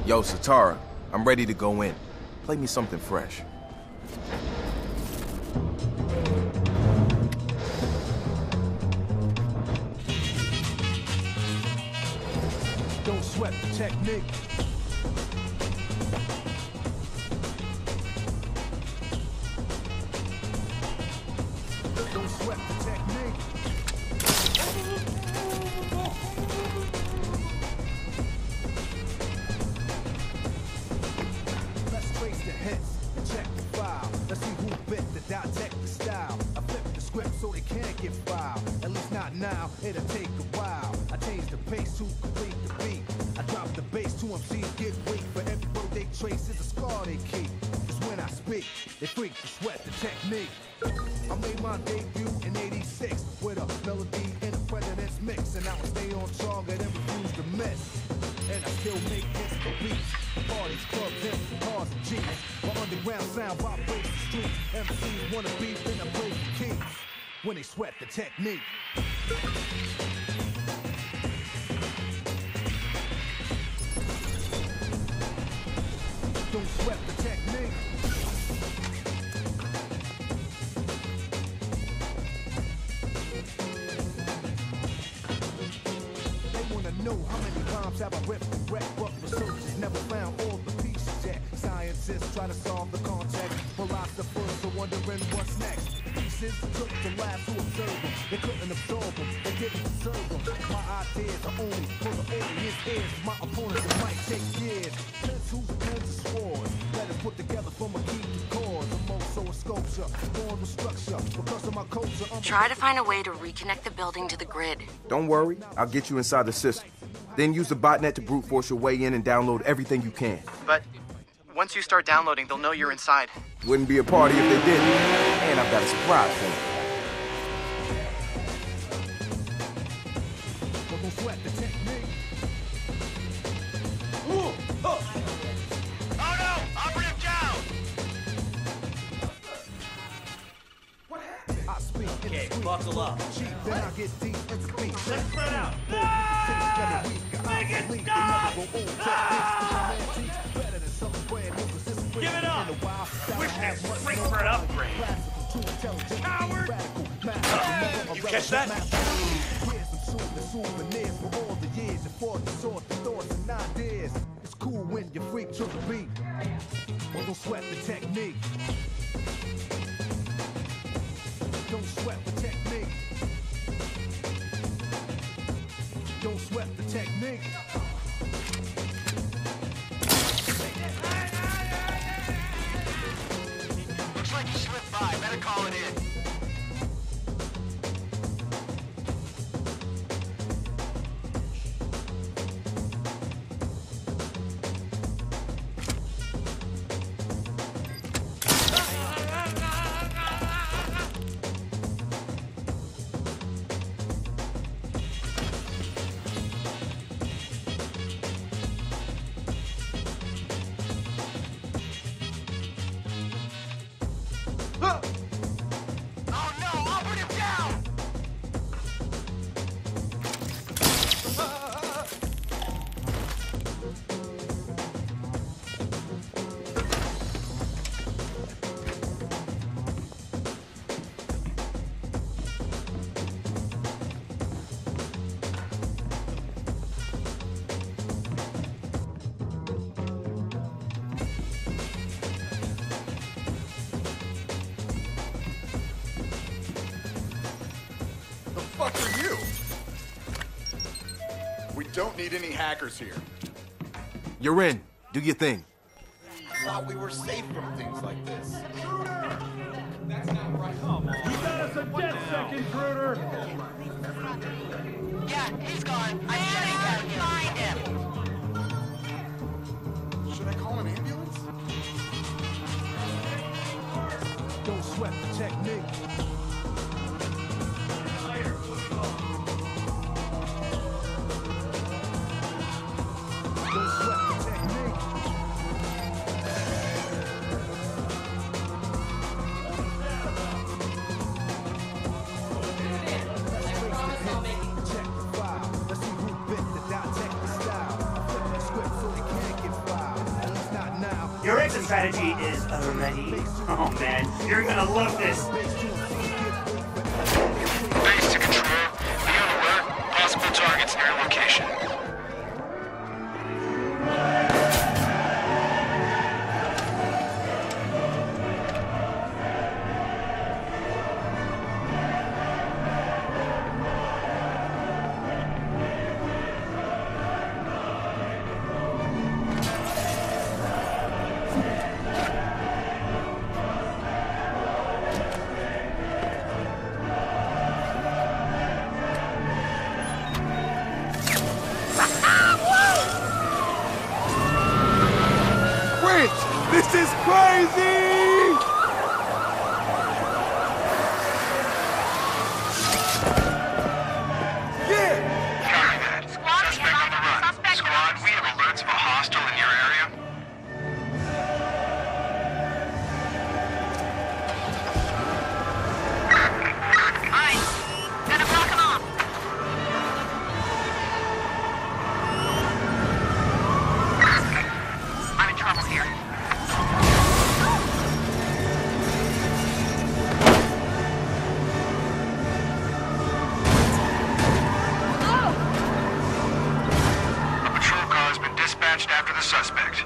Yo, Sitara, I'm ready to go in. Play me something fresh. Don't sweat the technique. Don't sweat the technique. Let's trace the hits and check the file. Let's see who bit the dissect the style. I flip the script so they can't get filed. At least not now, it'll take a while. I change the pace to complete the beat. I drop the bass to MCs get weak. For every road they trace is a scar they keep. Cause when I speak, they freak to sweat the technique. I made my debut in '86 with a melody in a president's mix, and I will stay on target and refuse to miss. And I still make hits for beats, parties, clubs, and cars and jeeps. My underground sound vibrates the streets. MCs wanna beef, then I play the keys. When they sweat the technique. Don't sweat the technique. They wanna know how many rhymes have I ripped and wrecked, but researchers never found all the pieces yet. Scientists try to solve the context, philosophers are wondering what's next. Pieces took the labs to observe them. They couldn't absorb them, they didn't deserve them. My ideas are only for the audience ears. My opponents, it might take years. Pencils, pens, and swords. Let us put together from a key to chords. I'm also a sculpture, born with structure. Because of my culture, Try to find a way to reconnect the building to the grid. Don't worry, I'll get you inside the system. Then use the botnet to brute force your way in and download everything you can. But once you start downloading, they'll know you're inside. Wouldn't be a party if they didn't. And I've got a surprise for you. Don't sweat the technique. Oh no! Operative down! I speak in the street. Buckle up. Cheap, then I get deep in the beat. Let's spread out. Make it stop! Give it up! Wish that freak for an upgrade. Coward! You catch that? Souvenirs for all the years and for the sort of thoughts and ideas. It's cool when you freak to the beat. But don't sweat the technique. Don't sweat the technique. Don't sweat the technique. Looks like you slipped by. Better call it in. Oh no! Operative down! The fuck are you? We don't need any hackers here. You're in. Do your thing. Thought we were safe from things like this. Yeah, he's gone. I'm shutting down here. Find him. Should I call an ambulance? Don't sweat the technique. Don't sweat the technique. Check the file. Let's see who bit the dissect the style. I flip the script so they can't get filed. Your exit strategy is ready. Oh man, you're gonna love this. Base to control. Be on alert. Possible targets near location. This is crazy! Yeah! Copy that. Suspect on the run. Squad, we have alerts of a hostile in your area. Alright, gonna block him off. I'm in trouble here. A patrol car has been dispatched after the suspect.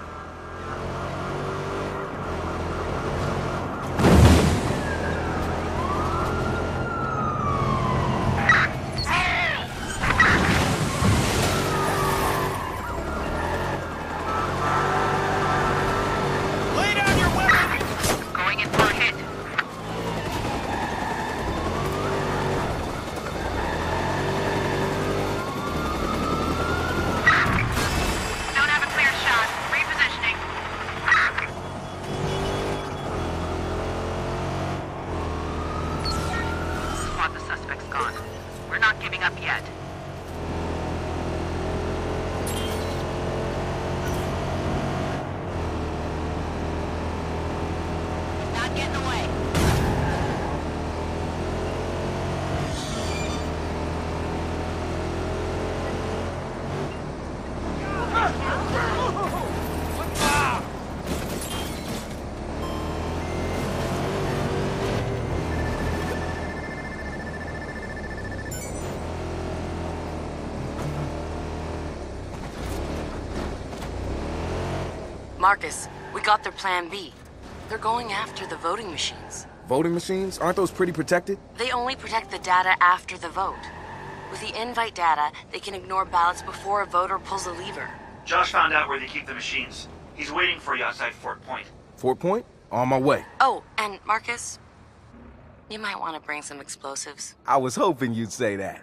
Lay down your weapon! Going in for a hit. Don't have a clear shot. Repositioning. Squad, the suspect's gone. We're not giving up yet. Not getting away. Marcus, we got their plan B. They're going after the voting machines. Voting machines? Aren't those pretty protected? They only protect the data after the vote. With the invite data, they can ignore ballots before a voter pulls a lever. Josh found out where they keep the machines. He's waiting for you outside Fort Point. Fort Point? On my way. Oh, and Marcus, you might want to bring some explosives. I was hoping you'd say that.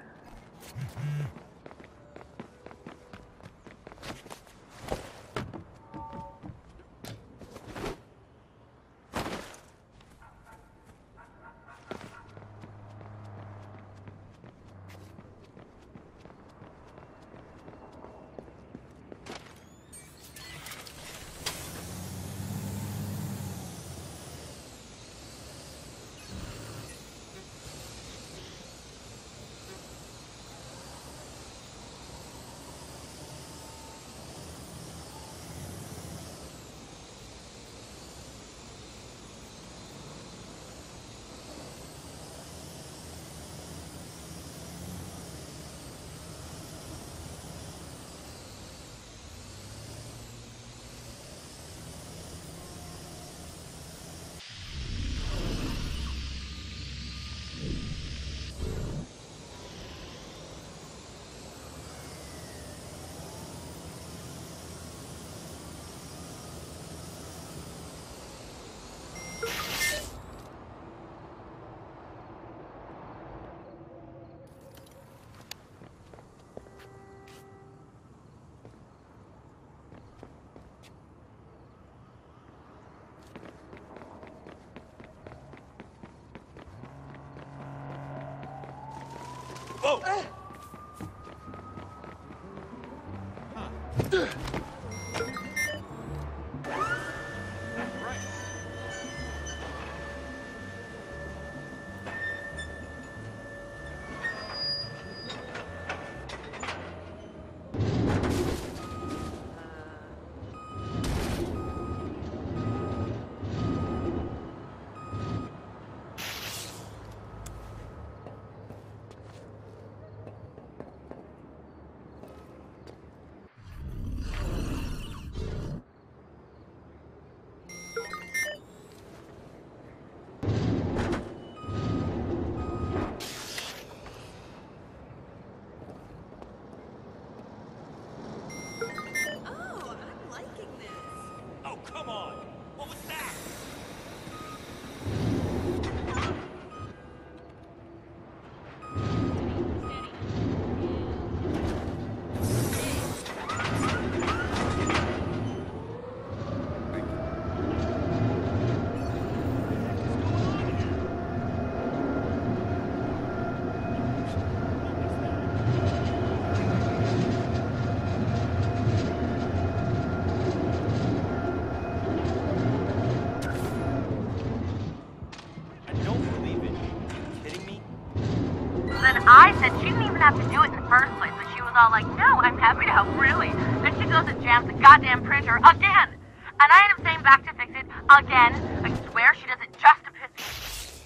Whoa! I said she didn't even have to do it in the first place, but she was all like, no, I'm happy to help, really. Then she goes and jams the goddamn printer again. And I end up staying back to fix it again. I swear she does it just to piss me.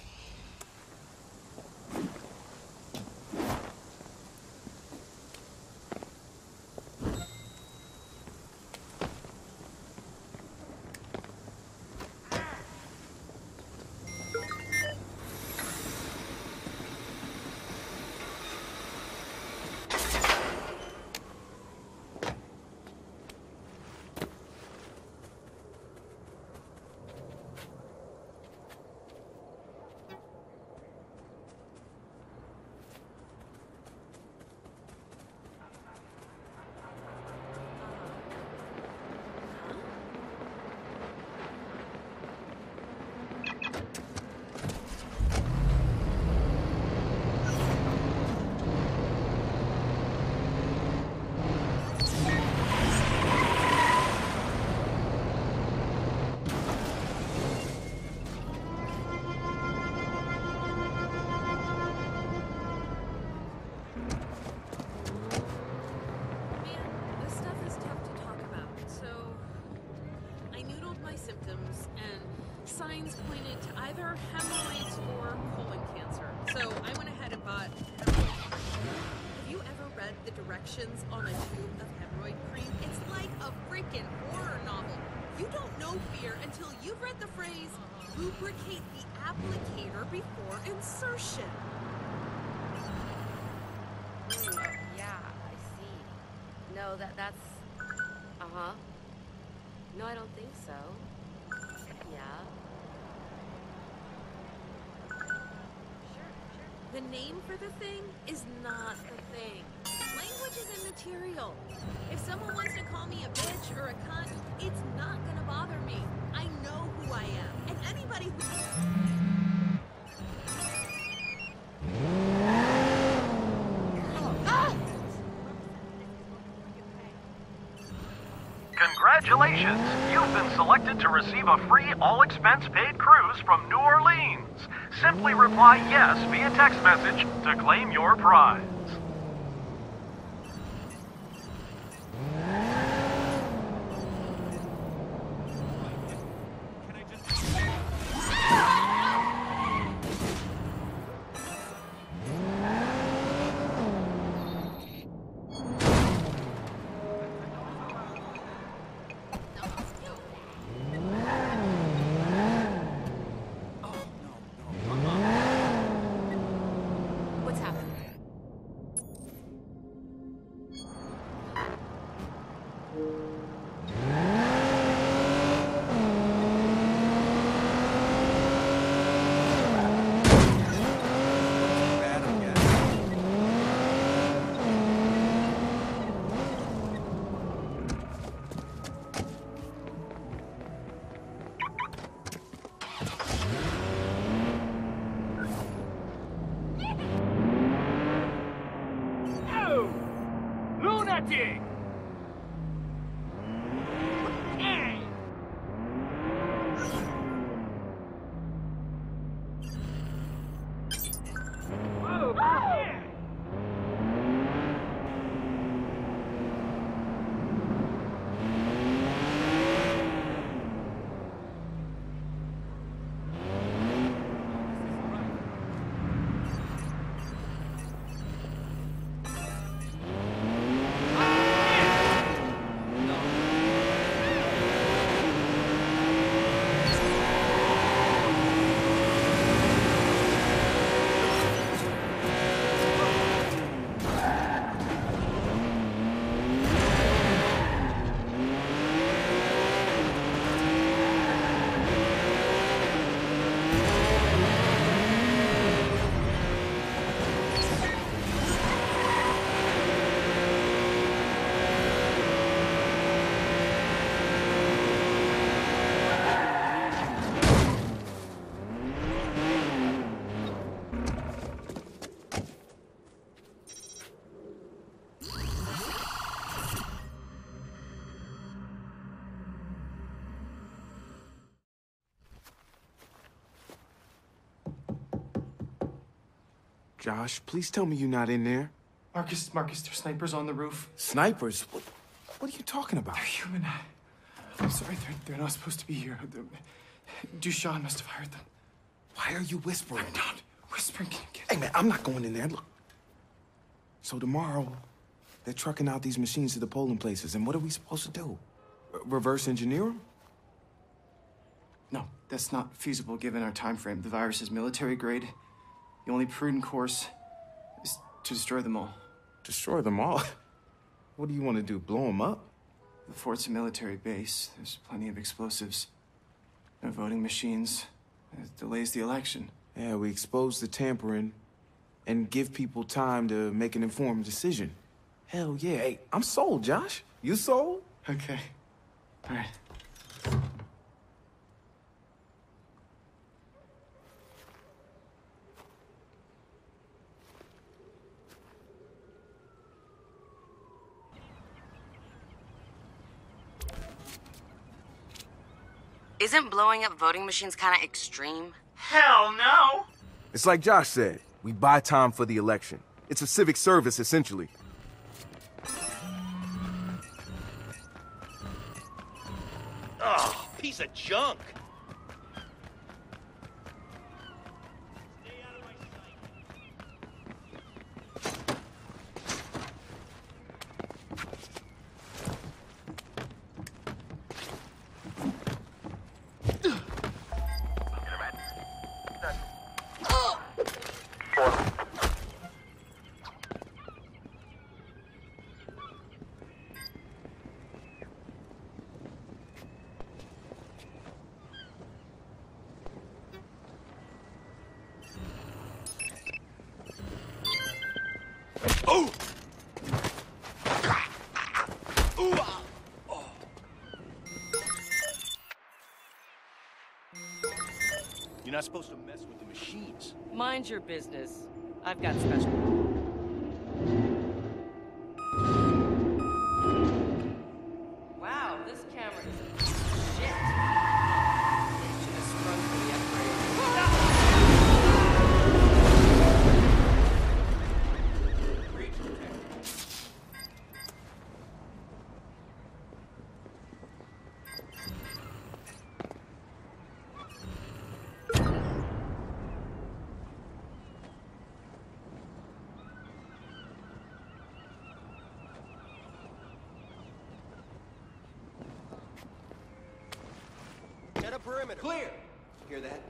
Signs pointed to either hemorrhoids or colon cancer, so I went ahead and bought hemorrhoid. Have you ever read the directions on a tube of hemorrhoid cream? It's like a freaking horror novel. You don't know fear until you've read the phrase, lubricate the applicator before insertion. Yeah, I see. No, that's... Uh-huh. No, I don't think so. Yeah. The name for the thing is not the thing. Language is immaterial. If someone wants to call me a bitch or a cunt, it's not gonna bother me. I know who I am. And anybody who... Congratulations! You've been selected to receive a free all-expense-paid cruise from New Orleans. Simply reply yes via text message to claim your prize. Lunatic! Josh, please tell me you're not in there. Marcus, there's snipers on the roof. Snipers? What are you talking about? They're human. I'm sorry, they're not supposed to be here. Dushan must have hired them. Why are you whispering? I'm not whispering. Can you get Hey, man, I'm not going in there. Look. So tomorrow, they're trucking out these machines to the polling places, and what are we supposed to do? Reverse engineer them? No, that's not feasible given our time frame. The virus is military grade. The only prudent course is to destroy them all. Destroy them all? What do you want to do, blow them up? The fort's a military base. There's plenty of explosives. No voting machines. It delays the election. Yeah, we expose the tampering and give people time to make an informed decision. Hell yeah. Hey, I'm sold, Josh. You sold? Okay. All right. Isn't blowing up voting machines kind of extreme? Hell no! It's like Josh said. We buy time for the election. It's a civic service, essentially. Oh, piece of junk. You're not supposed to mess with the machines. Mind your business. I've got special. Wow, this camera is a piece of shit. It should have sprung for the upgrade. Set a perimeter. Clear. Hear that?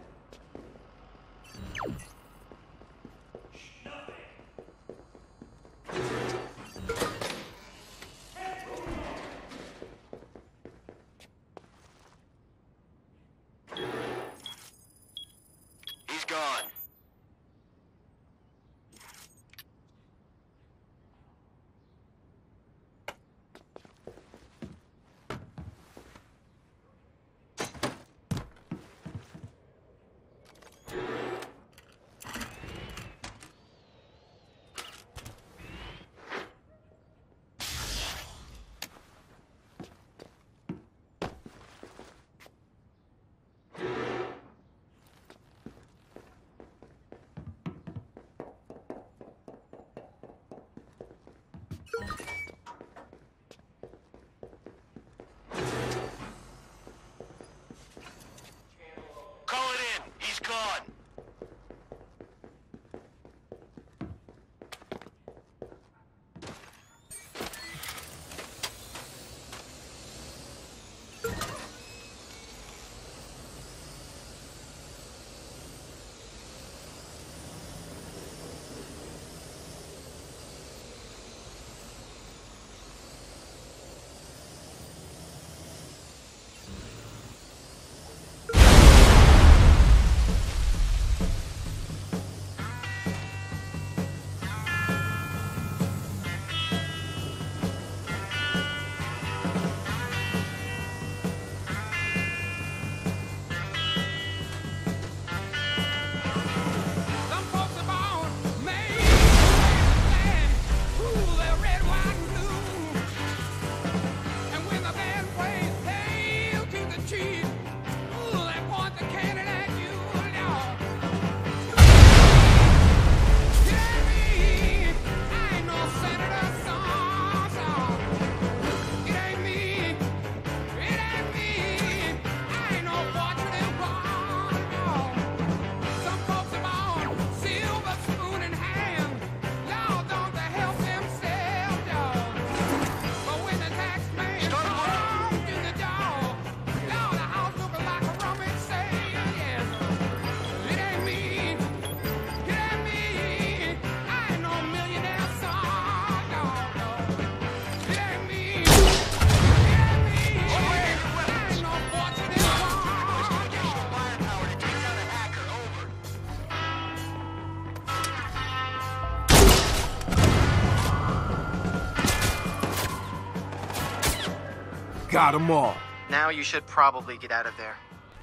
He's gone. Call it in. He's gone. Got them all. Now you should probably get out of there.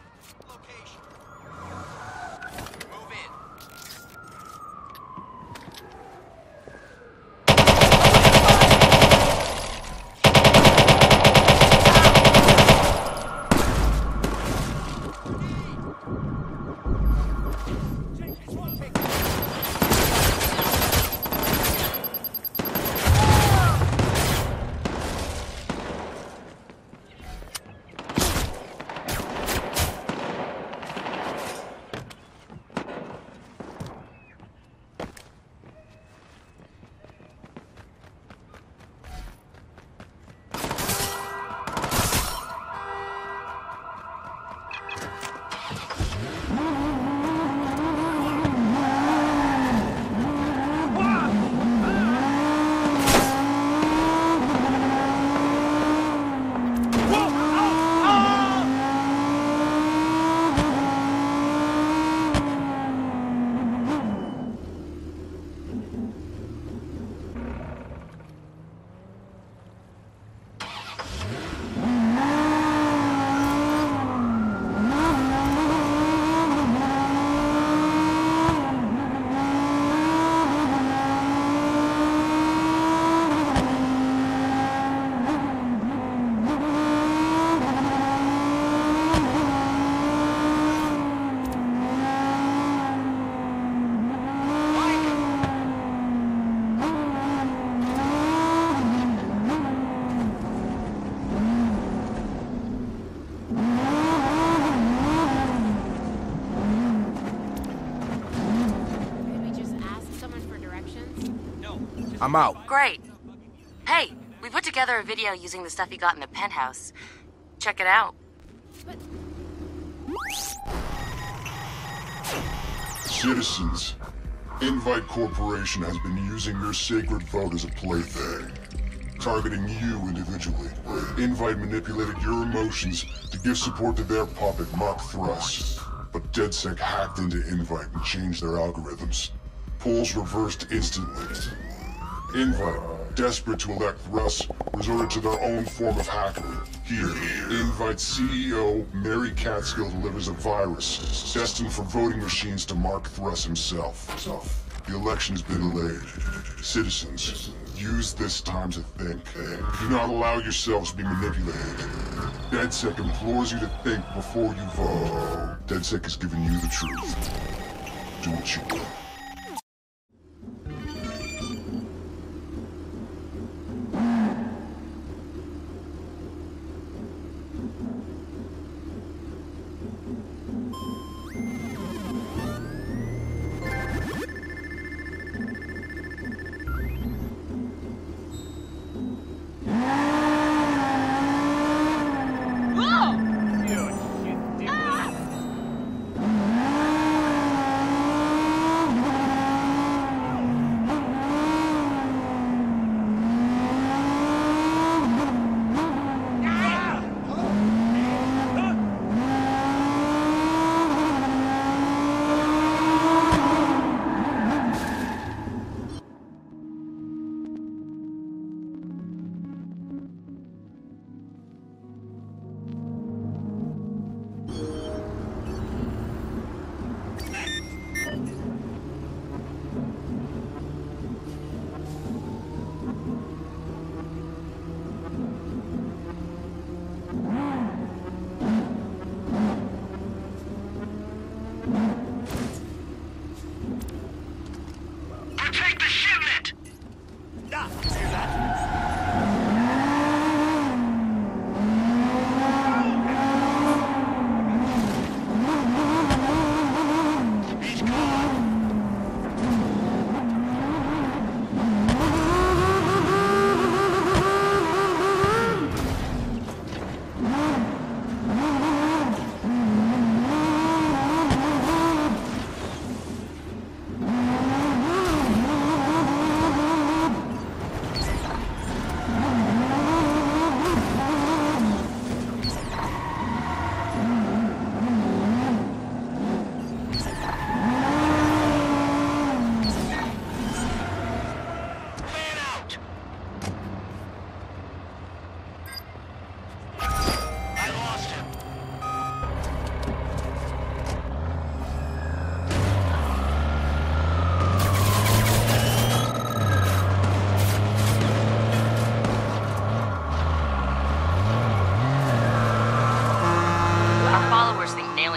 I'm out. Great. Hey, we put together a video using the stuff you got in the penthouse. Check it out. Citizens, Invite Corporation has been using your sacred vote as a plaything, targeting you individually. Invite manipulated your emotions to give support to their puppet, Mark Thrust. But DedSec hacked into Invite and changed their algorithms. Polls reversed instantly. Invite, desperate to elect Thrust, resorted to their own form of hackery. Here, Invite CEO Mary Catskill delivers a virus destined for voting machines to Mark Thrust himself. The election has been delayed. Citizens, use this time to think. Do not allow yourselves to be manipulated. DedSec implores you to think before you vote. DedSec has given you the truth. Do what you will.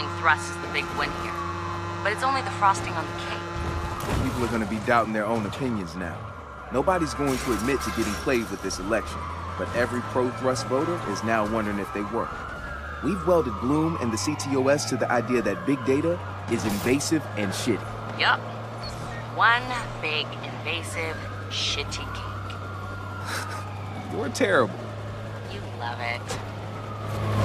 controlling thrust is the big win here. But it's only the frosting on the cake. People are going to be doubting their own opinions now. Nobody's going to admit to getting played with this election, but every pro-thrust voter is now wondering if they work. We've welded Bloom and the CTOS to the idea that big data is invasive and shitty. Yup. One big, invasive, shitty cake. You're terrible. You love it.